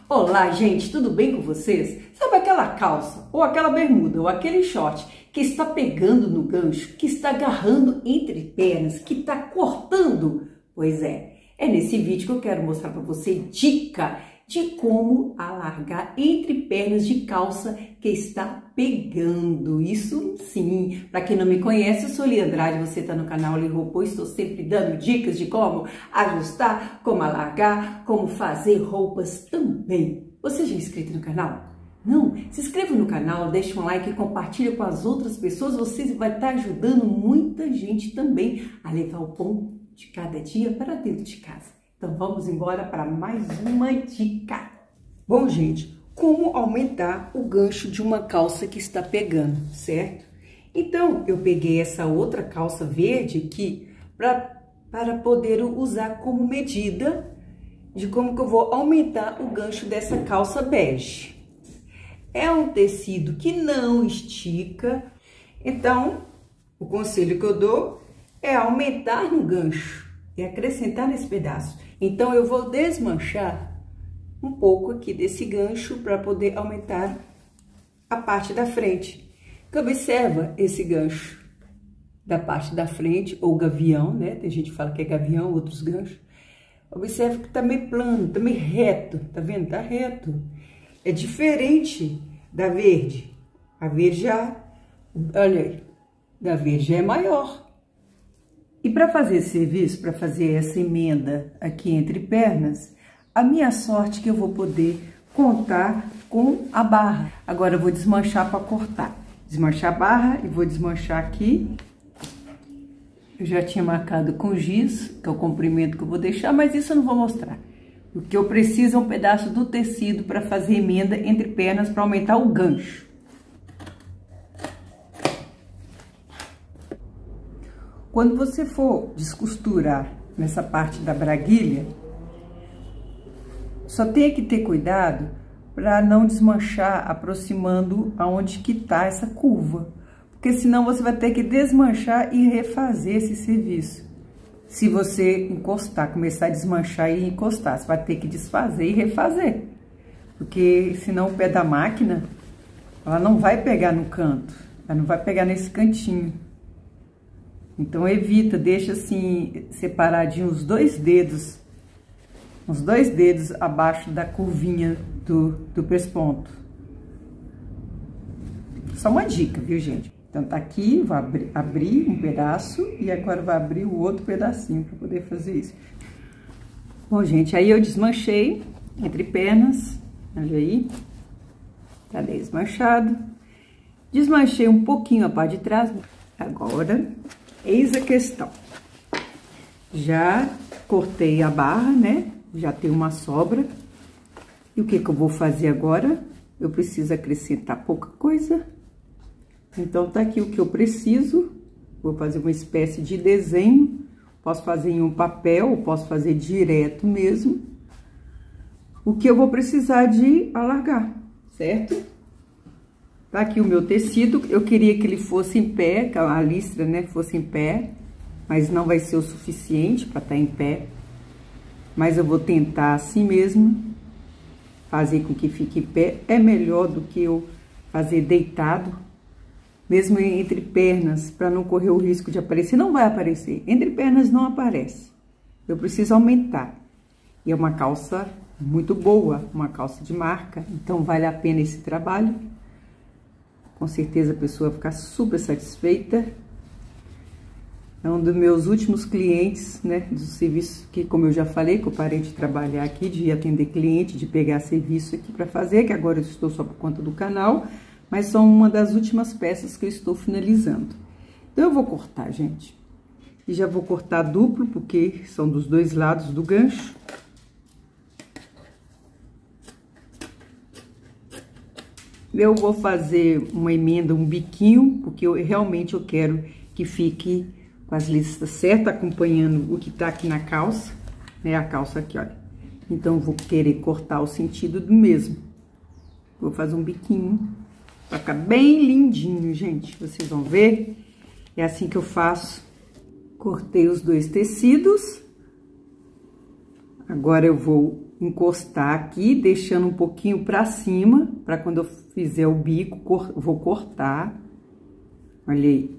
Olá, gente, tudo bem com vocês? Sabe aquela calça, ou aquela bermuda, ou aquele short que está pegando no gancho, que está agarrando entre pernas, que está cortando? Pois é nesse vídeo que eu quero mostrar para você dica de como alargar entre pernas de calça que está pegando. Isso sim, para quem não me conhece, eu sou Lia Andrade, você está no canal Li Robô, estou sempre dando dicas de como ajustar, como alargar, como fazer roupas também. Você já é inscrito no canal? Não? Se inscreva no canal, deixa um like e compartilha com as outras pessoas, você vai estar ajudando muita gente também a levar o pão de cada dia para dentro de casa. Então vamos embora para mais uma dica. Bom, gente, como aumentar o gancho de uma calça que está pegando, certo? Então eu peguei essa outra calça verde aqui para poder usar como medida de como que eu vou aumentar o gancho dessa calça bege. É um tecido que não estica, então o conselho que eu dou é aumentar no gancho e acrescentar nesse pedaço. Então eu vou desmanchar um pouco aqui desse gancho para poder aumentar a parte da frente. Que observa esse gancho da parte da frente, ou gavião, né? Tem gente que fala que é gavião, outros ganchos. Observa que tá meio plano, tá meio reto, tá vendo? Tá reto. É diferente da verde. A verde já, olha aí, da verde já é maior. E para fazer esse serviço, para fazer essa emenda aqui entre pernas, a minha sorte é que eu vou poder contar com a barra. Agora eu vou desmanchar para cortar. Desmanchar a barra e vou desmanchar aqui. Eu já tinha marcado com giz, que é o comprimento que eu vou deixar, mas isso eu não vou mostrar. O que eu preciso é um pedaço do tecido para fazer emenda entre pernas para aumentar o gancho. Quando você for descosturar nessa parte da braguilha, só tem que ter cuidado para não desmanchar aproximando aonde que tá essa curva, porque senão você vai ter que desmanchar e refazer esse serviço. Se você encostar, começar a desmanchar e encostar, você vai ter que desfazer e refazer, porque senão o pé da máquina, ela não vai pegar no canto, ela não vai pegar nesse cantinho. Então evita, deixa assim separadinho uns dois dedos abaixo da curvinha do pesponto. Só uma dica, viu, gente? Então tá aqui, vou abrir um pedaço e agora vou abrir o outro pedacinho para poder fazer isso. Bom, gente, aí eu desmanchei entre pernas, olha aí, tá desmanchado. Desmanchei um pouquinho a parte de trás, agora eis a questão. Já cortei a barra, né? Já tem uma sobra. E o que que eu vou fazer agora? Eu preciso acrescentar pouca coisa. Então, tá aqui o que eu preciso. Vou fazer uma espécie de desenho. Posso fazer em um papel, posso fazer direto mesmo. O que eu vou precisar de alargar, certo? Tá aqui o meu tecido. Eu queria que ele fosse em pé, que a listra, né, fosse em pé. Mas não vai ser o suficiente para estar em pé. Mas eu vou tentar assim mesmo. Fazer com que fique em pé. É melhor do que eu fazer deitado. Mesmo entre pernas, para não correr o risco de aparecer. Não vai aparecer. Entre pernas não aparece. Eu preciso aumentar. E é uma calça muito boa. Uma calça de marca. Então vale a pena esse trabalho. Com certeza a pessoa vai ficar super satisfeita. É um dos meus últimos clientes, né, do serviço que, como eu já falei, que eu parei de trabalhar aqui, de atender cliente, de pegar serviço aqui para fazer, que agora eu estou só por conta do canal, mas são uma das últimas peças que eu estou finalizando. Então eu vou cortar, gente. E já vou cortar duplo, porque são dos dois lados do gancho. Eu vou fazer uma emenda, um biquinho, porque realmente eu quero que fique com as listas certas, acompanhando o que tá aqui na calça, né? A calça aqui, olha. Então, eu vou querer cortar o sentido do mesmo. Vou fazer um biquinho, pra ficar bem lindinho, gente. Vocês vão ver. É assim que eu faço. Cortei os dois tecidos. Agora eu vou encostar aqui, deixando um pouquinho pra cima, pra quando eu fizer o bico, vou cortar. Olha aí.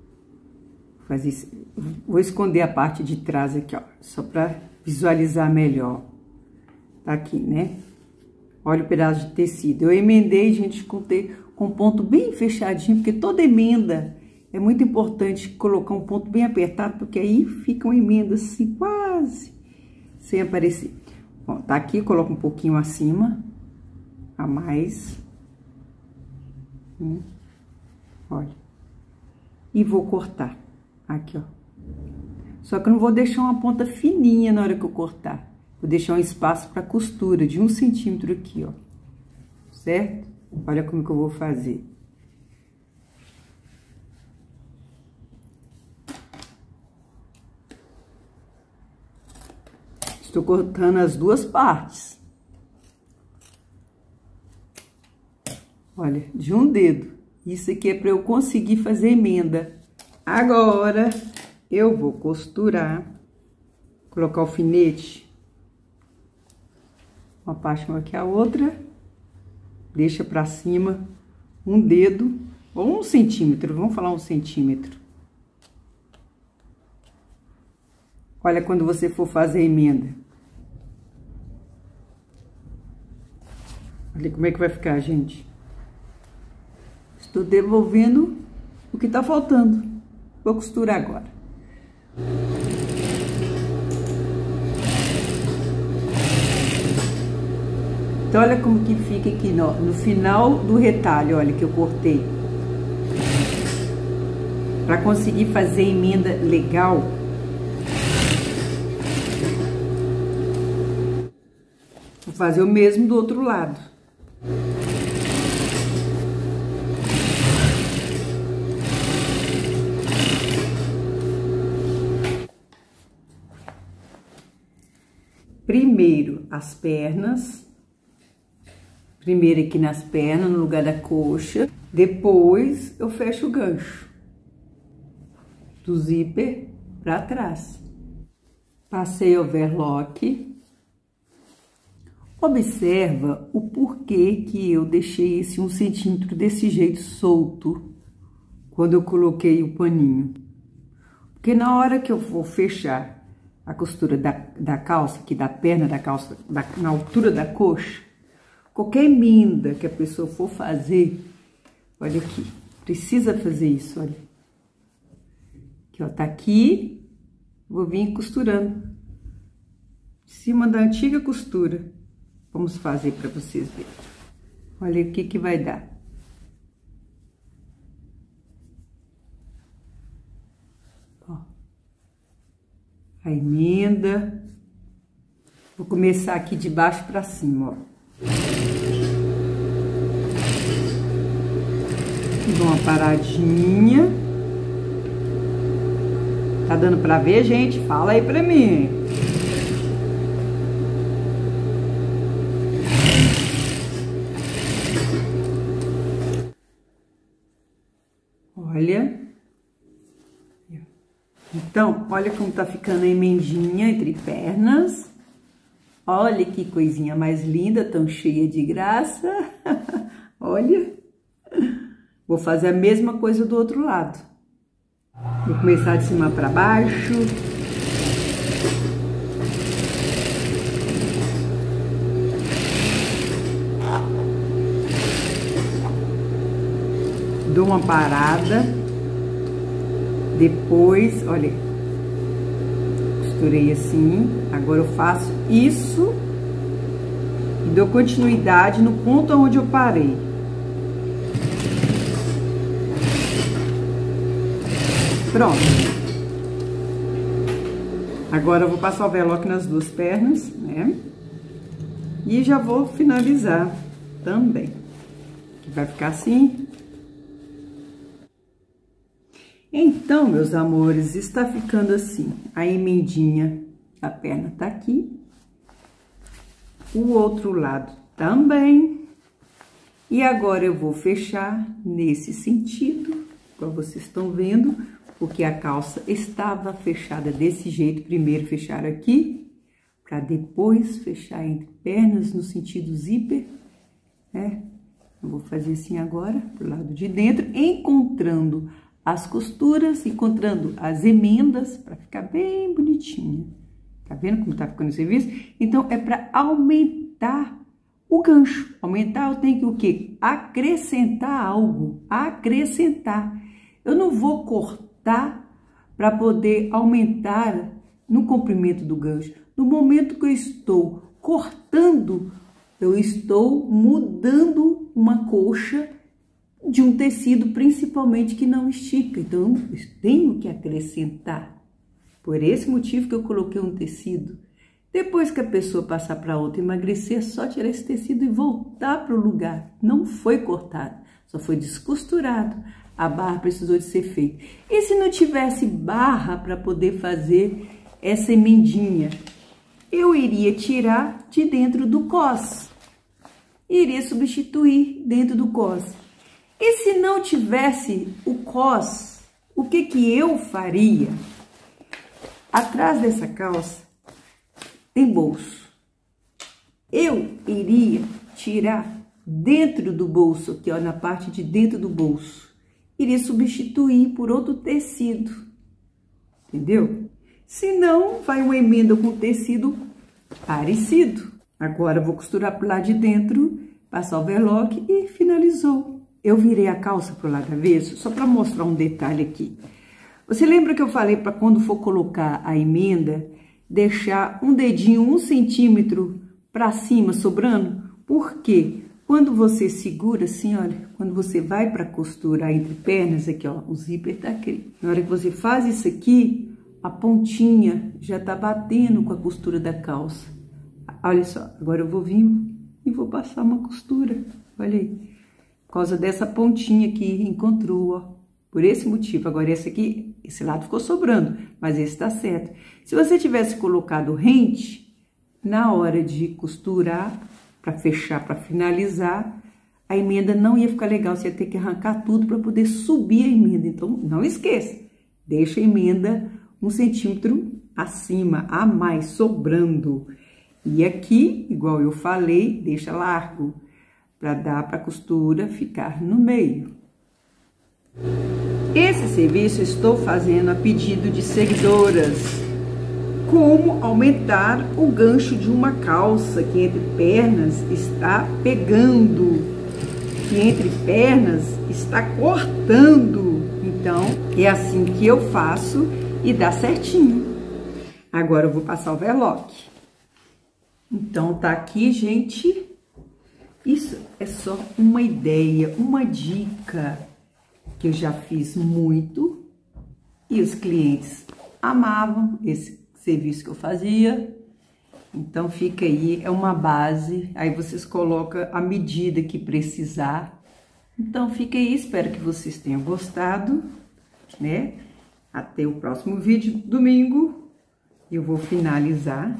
Vou esconder a parte de trás aqui, ó, só pra visualizar melhor. Tá aqui, né? Olha o pedaço de tecido. Eu emendei, gente, com ponto bem fechadinho, porque toda emenda é muito importante colocar um ponto bem apertado, porque aí fica uma emenda assim, quase sem aparecer. Bom, tá aqui, coloco um pouquinho acima, a mais. Olha. E vou cortar. Aqui, ó. Só que eu não vou deixar uma ponta fininha na hora que eu cortar. Vou deixar um espaço para costura de 1 centímetro aqui, ó. Certo? Olha como que eu vou fazer. Estou cortando as duas partes. Olha, de um dedo. Isso aqui é para eu conseguir fazer emenda. Agora, eu vou costurar, colocar o alfinete, uma parte maior que a outra, deixa pra cima um dedo, ou 1 centímetro, vamos falar 1 centímetro. Olha quando você for fazer a emenda. Olha como é que vai ficar, gente. Estou devolvendo o que tá faltando. Vou costurar agora. Então, olha como que fica aqui no final do retalho, olha, que eu cortei. Para conseguir fazer emenda legal. Vou fazer o mesmo do outro lado. Primeiro as pernas, primeiro aqui nas pernas, no lugar da coxa, depois eu fecho o gancho do zíper para trás. Passei overlock. Observa o porquê que eu deixei esse 1 centímetro desse jeito solto quando eu coloquei o paninho. Porque na hora que eu for fechar a costura da calça, aqui da perna da calça, na altura da coxa, qualquer emenda que a pessoa for fazer, olha aqui, precisa fazer isso, olha. Aqui, ó, tá aqui, vou vir costurando. Em cima da antiga costura. Vamos fazer para vocês verem. Olha o que que vai dar. Ó. A emenda. Vou começar aqui de baixo para cima, ó. Dou uma paradinha. Tá dando para ver, gente? Fala aí para mim. Olha. Então, olha como tá ficando a emendinha entre pernas. Olha que coisinha mais linda, tão cheia de graça. Olha. Vou fazer a mesma coisa do outro lado. Vou começar de cima para baixo. Dou uma parada, depois, olha, costurei assim, agora eu faço isso e dou continuidade no ponto onde eu parei. Pronto. Agora eu vou passar o overlock nas duas pernas, né? E já vou finalizar também. Vai ficar assim. Então, meus amores, está ficando assim. A emendinha da perna tá aqui. O outro lado também. E agora eu vou fechar nesse sentido, como vocês estão vendo, porque a calça estava fechada desse jeito. Primeiro fechar aqui, para depois fechar entre pernas no sentido zíper, né? Eu vou fazer assim agora, pro lado de dentro, encontrando as costuras, encontrando as emendas, para ficar bem bonitinha. Tá vendo como tá ficando o serviço? Então, é para aumentar o gancho. Aumentar, eu tenho que o quê? Acrescentar algo, acrescentar. Eu não vou cortar para poder aumentar no comprimento do gancho. No momento que eu estou cortando, eu estou mudando uma coxa de um tecido, principalmente que não estica. Então, eu tenho que acrescentar. Por esse motivo que eu coloquei um tecido. Depois que a pessoa passar para outra emagrecer, é só tirar esse tecido e voltar para o lugar. Não foi cortado, só foi descosturado. A barra precisou de ser feita. E se não tivesse barra para poder fazer essa emendinha? Eu iria tirar de dentro do cos. Iria substituir dentro do cos. E se não tivesse o cos, o que que eu faria? Atrás dessa calça tem bolso. Eu iria tirar dentro do bolso, aqui ó, na parte de dentro do bolso. Iria substituir por outro tecido, entendeu? Se não, vai uma emenda com tecido parecido. Agora eu vou costurar pro lado de dentro, passar o overlock e finalizou. Eu virei a calça pro lado avesso, só para mostrar um detalhe aqui. Você lembra que eu falei para quando for colocar a emenda, deixar um dedinho 1 centímetro para cima sobrando? Por quê? Quando você segura assim, olha, quando você vai para costurar entre pernas, aqui ó, o zíper tá aqui. Na hora que você faz isso aqui, a pontinha já tá batendo com a costura da calça. Olha só, agora eu vou vir e vou passar uma costura, olha aí. Por causa dessa pontinha que encontrou, ó. Por esse motivo. Agora esse aqui, esse lado ficou sobrando, mas esse tá certo. Se você tivesse colocado rente, na hora de costurar, para fechar, para finalizar, a emenda não ia ficar legal, você ia ter que arrancar tudo para poder subir a emenda. Então, não esqueça, deixa a emenda 1 centímetro acima, a mais, sobrando. E aqui, igual eu falei, deixa largo, para dar para a costura ficar no meio. Esse serviço eu estou fazendo a pedido de seguidoras. Como aumentar o gancho de uma calça que entre pernas está pegando, que entre pernas está cortando. Então, é assim que eu faço e dá certinho. Agora eu vou passar o overlock. Então, tá aqui, gente. Isso é só uma ideia, uma dica que eu já fiz muito e os clientes amavam esse serviço que eu fazia. Então fica aí, é uma base, aí vocês colocam a medida que precisar. Então fica aí, espero que vocês tenham gostado, né? Até o próximo vídeo, domingo, eu vou finalizar.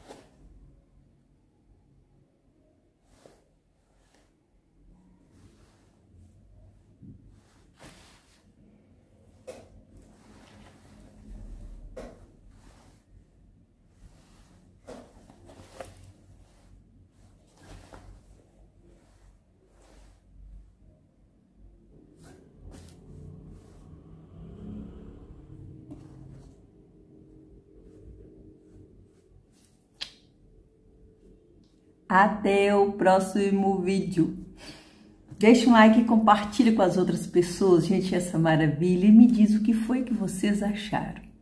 Até o próximo vídeo. Deixa um like e compartilha com as outras pessoas, gente, essa maravilha. E me diz o que foi que vocês acharam.